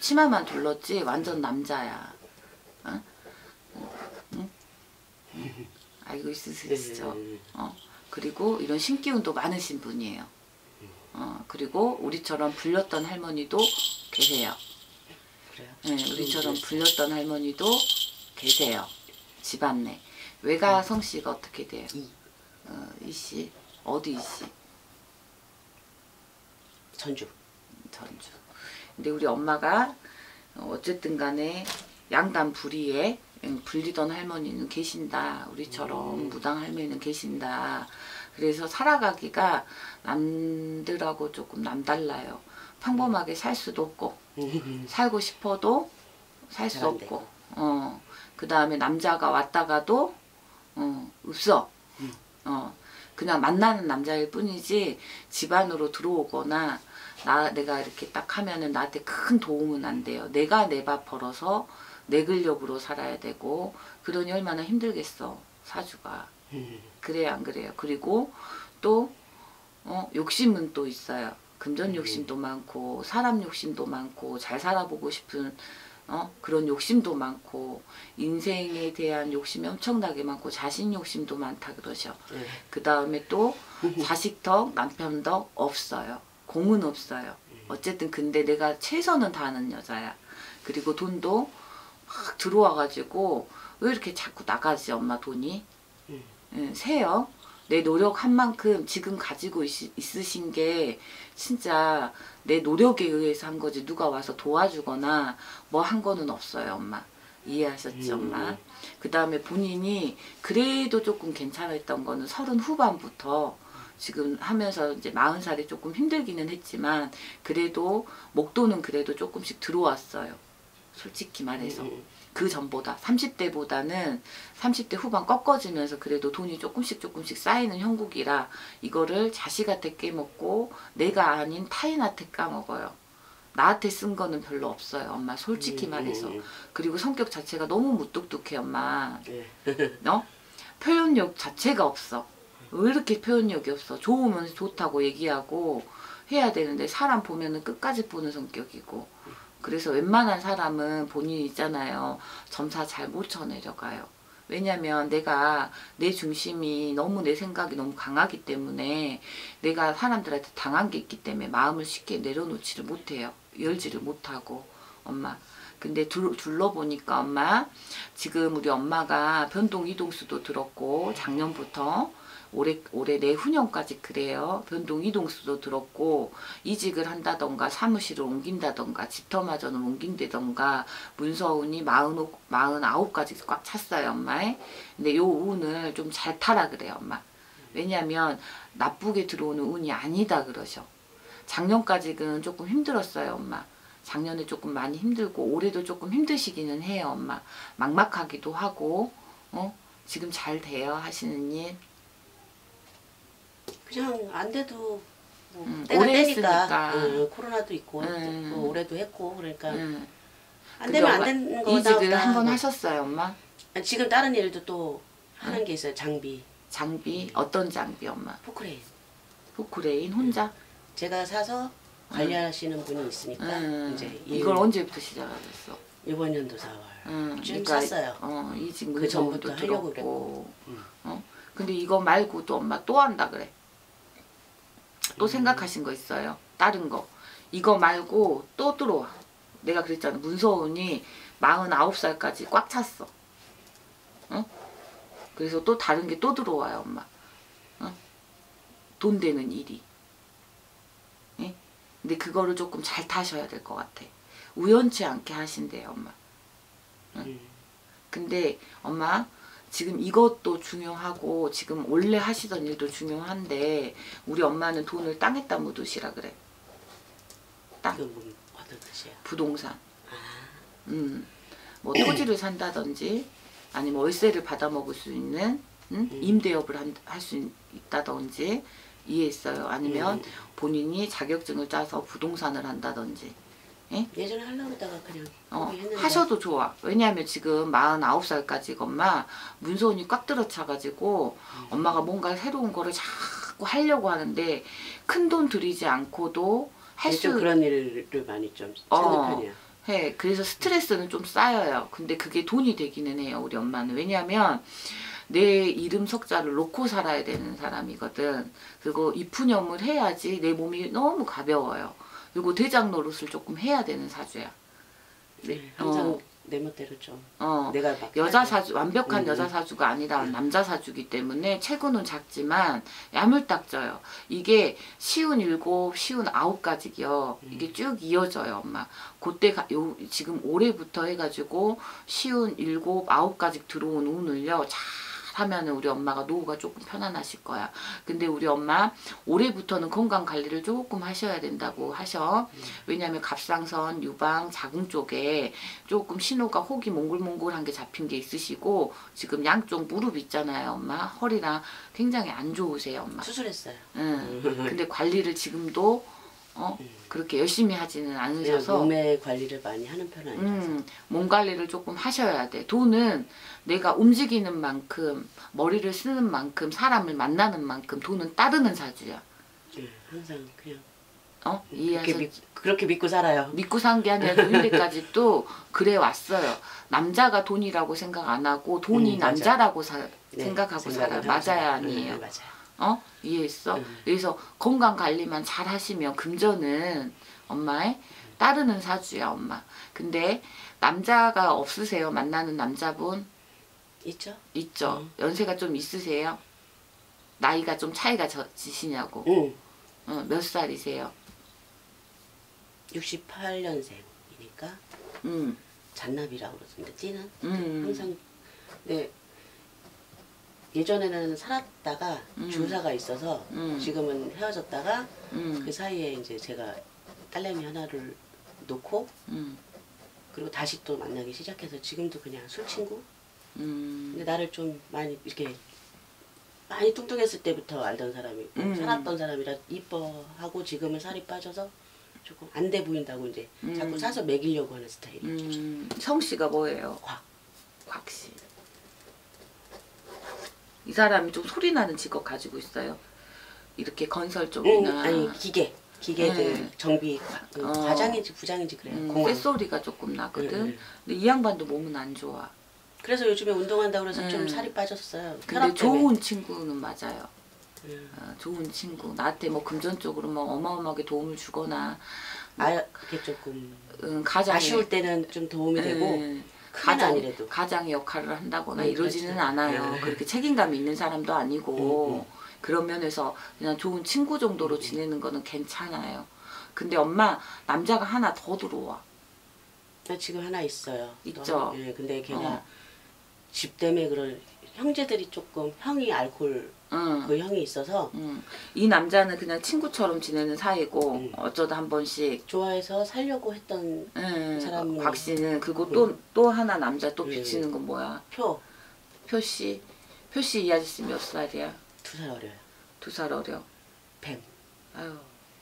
치마만 둘렀지 완전 남자야. 어? 응? 알고 있으시죠? 그리고 이런 신기운도 많으신 분이에요. 그리고 우리처럼 불렸던 할머니도 계세요. 그래요? 네, 우리처럼 불렸던 할머니도 계세요. 집안 내. 외가 성씨가 어떻게 돼요? 이씨. 어디 이씨? 전주. 전주. 근데 우리 엄마가 어쨌든 간에 양단 불이에 불리던 할머니는 계신다. 우리처럼 무당 할머니는 계신다. 그래서 살아가기가 남들하고 조금 남달라요. 평범하게 살 수도 없고 살고 싶어도 살 수 없고 그 다음에 남자가 왔다가도 없어. 그냥 만나는 남자일 뿐이지 집안으로 들어오거나 내가 이렇게 딱 하면은 나한테 큰 도움은 안 돼요. 내가 내 밥 벌어서 내 근력으로 살아야 되고 그러니 얼마나 힘들겠어 사주가. 그래요 안 그래요? 그리고 또 욕심은 또 있어요. 금전 욕심도 많고 사람 욕심도 많고 잘 살아보고 싶은 그런 욕심도 많고 인생에 대한 욕심이 엄청나게 많고 자신 욕심도 많다 그러셔. 그 다음에 또 자식 덕 남편 덕 없어요. 공은 없어요. 어쨌든 근데 내가 최선은 다하는 여자야. 그리고 돈도 막 들어와가지고 왜 이렇게 자꾸 나가지 엄마 돈이? 세요. 내 노력한 만큼 지금 가지고 있으신 게 진짜 내 노력에 의해서 한 거지 누가 와서 도와주거나 뭐 한 거는 없어요 엄마. 이해하셨죠 엄마? 그 다음에 본인이 그래도 조금 괜찮았던 거는 30 후반부터 지금 하면서 이제 40살이 조금 힘들기는 했지만 그래도 목돈은 그래도 조금씩 들어왔어요. 솔직히 말해서. 그 전보다 30대보다는 30대 후반 꺾어지면서 그래도 돈이 조금씩 쌓이는 형국이라 이거를 자식한테 깨먹고 내가 아닌 타인한테 까먹어요. 나한테 쓴 거는 별로 없어요 엄마 솔직히 말해서. 그리고 성격 자체가 너무 무뚝뚝해 엄마. 표현력 자체가 없어. 왜 이렇게 표현력이 없어. 좋으면 좋다고 얘기하고 해야 되는데 사람 보면은 끝까지 보는 성격이고. 그래서 웬만한 사람은 본인이 있잖아요. 점사 잘 못 쳐내려가요. 왜냐면 내가 내 중심이 너무 내 생각이 너무 강하기 때문에 내가 사람들한테 당한 게 있기 때문에 마음을 쉽게 내려놓지를 못해요. 열지를 못하고 엄마. 근데 둘러보니까 엄마 지금 우리 엄마가 변동 이동수도 들었고 작년부터 올해 내후년까지 그래요. 변동 이동수도 들었고 이직을 한다던가 사무실을 옮긴다던가 집터마저는 옮긴다던가 문서운이 49가지 꽉 찼어요 엄마. 근데 요 운을 좀 잘 타라 그래요 엄마. 왜냐면 나쁘게 들어오는 운이 아니다 그러셔. 작년까지는 조금 힘들었어요 엄마. 작년에 조금 많이 힘들고 올해도 조금 힘드시기는 해요 엄마. 막막하기도 하고 지금 잘 돼요 하시는 일. 그냥 안 돼도 뭐 때가 오래 때니까 했으니까. 코로나도 있고 또 올해도 했고 그러니까 안 근데 되면 안 엄마 되는 거다. 이직을 한번 하셨어요 엄마? 지금 다른 일도 또 하는 게 있어요. 장비. 장비? 어떤 장비 엄마? 포크레인. 포크레인 혼자? 제가 사서 관리하시는 분이 있으니까 이제 이걸 언제부터 시작하셨어? 이번 연도 4월 좀 그러니까 샀어요. 이직 그 전부터 문서도 하려고 들었고 근데 이거 말고 또 엄마 또 한다 그래. 또 생각하신 거 있어요? 다른 거. 이거 말고 또 들어와. 내가 그랬잖아. 문서운이 49살까지 꽉 찼어. 그래서 또 다른 게 또 들어와요 엄마. 돈 되는 일이. 예? 근데 그거를 조금 잘 타셔야 될 것 같아. 우연치 않게 하신대요 엄마. 근데 엄마 지금 이것도 중요하고 지금 원래 하시던 일도 중요한데 우리 엄마는 돈을 땅에다 묻으시라 그래. 땅. 그 어떤 뜻이야? 부동산. 뭐 토지를 산다든지 아니면 월세를 받아먹을 수 있는 임대업을 할 수 있다든지 이해했어요. 아니면 본인이 자격증을 따서 부동산을 한다든지. 예? 예전에 하려고 하다가 그냥 했는데. 하셔도 좋아. 왜냐하면 지금 49살까지 엄마 문서운이 꽉 들어차가지고 엄마가 뭔가 새로운 거를 자꾸 하려고 하는데 큰 돈 들이지 않고도 할 수 그런 일을 많이 좀 찾는 편이야. 해. 그래서 스트레스는 좀 쌓여요. 근데 그게 돈이 되기는 해요, 우리 엄마는. 왜냐면 내 이름 석자를 놓고 살아야 되는 사람이거든. 그리고 입후념을 해야지 내 몸이 너무 가벼워요. 그리고 대장 노릇을 조금 해야 되는 사주야. 네, 항상 내 멋대로 좀 내가 막 여자 해야 돼. 사주, 완벽한 여자 사주가 아니라 남자 사주기 때문에 체구는 작지만 야물딱져요. 이게 쉬운 7, 쉬운 9가지요. 이게 쭉 이어져요, 엄마. 그때 지금 올해부터 해가지고 쉬운 7, 9가지 들어온 운을요. 잘 하면은 우리 엄마가 노후가 조금 편안하실 거야. 근데 우리 엄마 올해부터는 건강 관리를 조금 하셔야 된다고 하셔. 왜냐면 갑상선, 유방, 자궁 쪽에 조금 신호가 혹이 몽글몽글한 게 잡힌 게 있으시고 지금 양쪽 무릎 있잖아요, 엄마. 허리랑 굉장히 안 좋으세요, 엄마. 수술했어요. 응. 근데 관리를 지금도 그렇게 열심히 하지는 않으셔서 몸의 관리를 많이 하는 편은 아니라서. 몸 관리를 조금 하셔야 돼. 돈은 내가 움직이는 만큼, 머리를 쓰는 만큼, 사람을 만나는 만큼 돈은 따르는 사주야. 항상 그냥 이해하셔? 그렇게 믿고 살아요. 믿고 산 게 아니라 현대까지 또 그래 왔어요. 남자가 돈이라고 생각 안 하고 돈이 남자라고 생각하고 살아요. 맞아야 아니에요. 맞아요. 이해했어? 그래서 건강 관리만 잘 하시면 금전은 엄마의 따르는 사주야, 엄마. 근데 남자가 없으세요? 만나는 남자분? 있죠? 있죠. 연세가 좀 있으세요? 나이가 좀 차이가 지시냐고. 몇 살이세요? 68년생이니까 잔나비라고 그러던데 띠는 항상 예전에는 살았다가 주사가 있어서 지금은 헤어졌다가 그 사이에 이제 제가 딸내미 하나를 놓고 그리고 다시 또 만나기 시작해서 지금도 그냥 술친구. 근데 나를 좀 많이 이렇게 많이 뚱뚱했을 때부터 알던 사람이고 살았던 사람이라 이뻐하고 지금은 살이 빠져서 조금 안 돼 보인다고 이제 자꾸 사서 먹이려고 하는 스타일이에요. 성씨가 뭐예요? 곽씨. 이 사람이 좀 소리나는 직업 가지고 있어요. 이렇게 건설 쪽이나 아니 기계들 정비 과장인지 부장인지 그래요. 쇳소리가 조금 나거든. 근데 이 양반도 몸은 안 좋아. 그래서 요즘에 운동한다고 그래서 좀 살이 빠졌어요. 근데 좋은 친구는 맞아요. 좋은 친구. 나한테 뭐 금전적으로 뭐 어마어마하게 도움을 주거나 그게 조금 아쉬울 때는 좀 도움이 되고 아니래도 가장의 역할을 한다거나 이러지는 않아요. 그렇게 책임감이 있는 사람도 아니고 그런 면에서 그냥 좋은 친구 정도로 지내는 거는 괜찮아요. 근데 엄마 남자가 하나 더 들어와. 지금 하나 있어요. 있죠. 근데 걔가 집 때문에 그런 형제들이 조금 형이 알코올 그 형이 있어서 이 남자는 그냥 친구처럼 지내는 사이고 어쩌다 한 번씩 좋아해서 살려고 했던 사람. 곽 씨는 그리고 또 하나 남자 또 비치는 건 뭐야? 표씨. 표씨 이 아저씨 몇 살이야? 2살 어려요. 2살 어려. 뱀. 아유.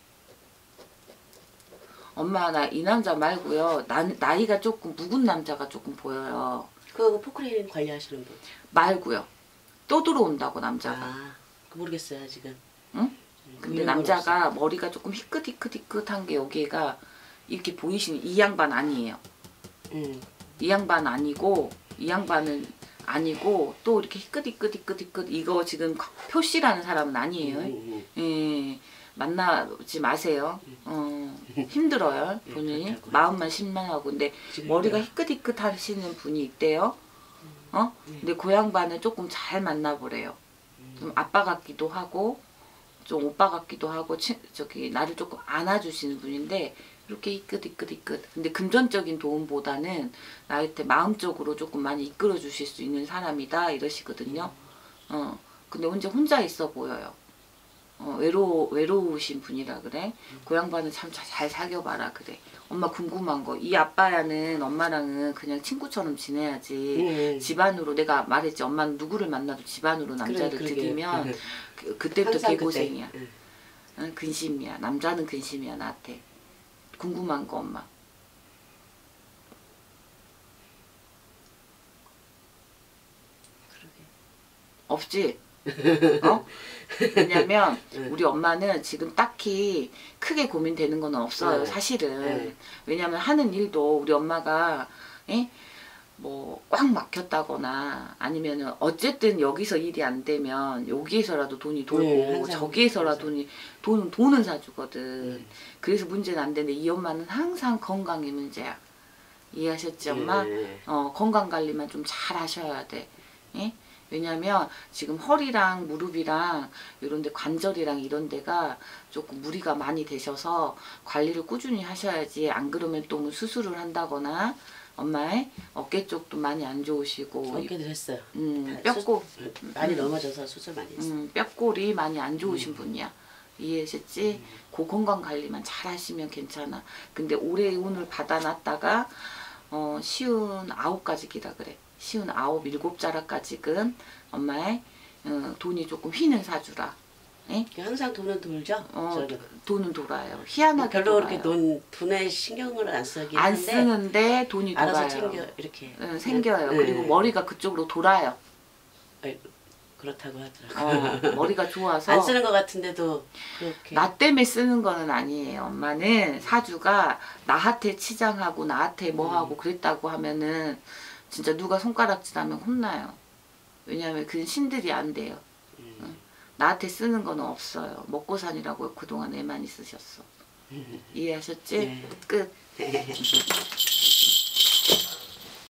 엄마 나 이 남자 말고요. 나이가 조금 묵은 남자가 조금 보여요. 그 포크레인 관리하시는 분. 말고요. 또 들어온다고 남자가. 모르겠어요 지금. 응? 근데 남자가 머리가 조금 희끗희끗한 게 여기가 이렇게 보이시는 이 양반 아니에요. 이 양반 아니고 이 양반은 아니고 또 이렇게 희끗희끗 이거 지금 표씨라는 사람은 아니에요. 예, 만나지 마세요. 힘들어요 본인이. 마음만 심란하고. 근데 머리가 희끗희끗 하시는 분이 있대요. 근데 그 양반은 조금 잘 만나보래요. 좀 아빠 같기도 하고 좀 오빠 같기도 하고 저기 나를 조금 안아주시는 분인데 이렇게 이끌. 근데 금전적인 도움보다는 나한테 마음적으로 조금 많이 이끌어 주실 수 있는 사람이다 이러시거든요. 근데 혼자 있어 보여요. 외로우신 분이라 그래. 그 양반은 참 잘 사귀어봐라 그래. 엄마 궁금한 거, 이 아빠야는 엄마랑은 그냥 친구처럼 지내야지 집안으로, 내가 말했지 엄마는 누구를 만나도 집안으로 남자를 들이면 그때부터 개고생이야. 근심이야. 남자는 근심이야 나한테. 궁금한 거 엄마. 그러게. 없지? 어? 왜냐면 우리 엄마는 지금 딱히 크게 고민되는 건 없어요. 사실은. 왜냐면 하는 일도 우리 엄마가 뭐 꽉 막혔다거나 아니면은 어쨌든 여기서 일이 안 되면 여기에서라도 돈이 돌고 저기에서라도 돈은 사주거든. 그래서 문제는 안 되는데 이 엄마는 항상 건강이 문제야. 이해하셨지 엄마? 건강 관리만 좀 잘 하셔야 돼. 왜냐면 지금 허리랑 무릎이랑 이런 데 관절이랑 이런 데가 조금 무리가 많이 되셔서 관리를 꾸준히 하셔야지. 안 그러면 또 뭐 수술을 한다거나 엄마의 어깨 쪽도 많이 안 좋으시고 어깨도 했어요. 뼈골 많이 넘어져서 수술 많이 했어요. 뼈골이 많이 안 좋으신 분이야. 이해하셨지? 그 건강 관리만 잘 하시면 괜찮아. 근데 올해 운을 받아놨다가 59가지기라 그래. 59, 7자락까지는 엄마의 돈이 조금 휘는 사주라. 항상 돈은 돌죠? 돈은 돌아요. 희한하게 별로 돌아요. 그렇게 돈에 신경을 안 쓰긴 안 하는데 쓰는데 돈이 돌아요. 알아서 챙겨 이렇게 생겨요. 그리고 머리가 그쪽으로 돌아요. 그렇다고 하더라고요. 머리가 좋아서 안 쓰는 것 같은데도 그렇게 나 때문에 쓰는 거는 아니에요. 엄마는 사주가 나한테 치장하고 나한테 뭐하고 그랬다고 하면은 진짜 누가 손가락질하면 혼나요. 왜냐하면 그건 신들이 안 돼요. 나한테 쓰는 거는 없어요. 먹고 사니라고 그동안 애많이 쓰셨어. 이해하셨지? 네. 끝.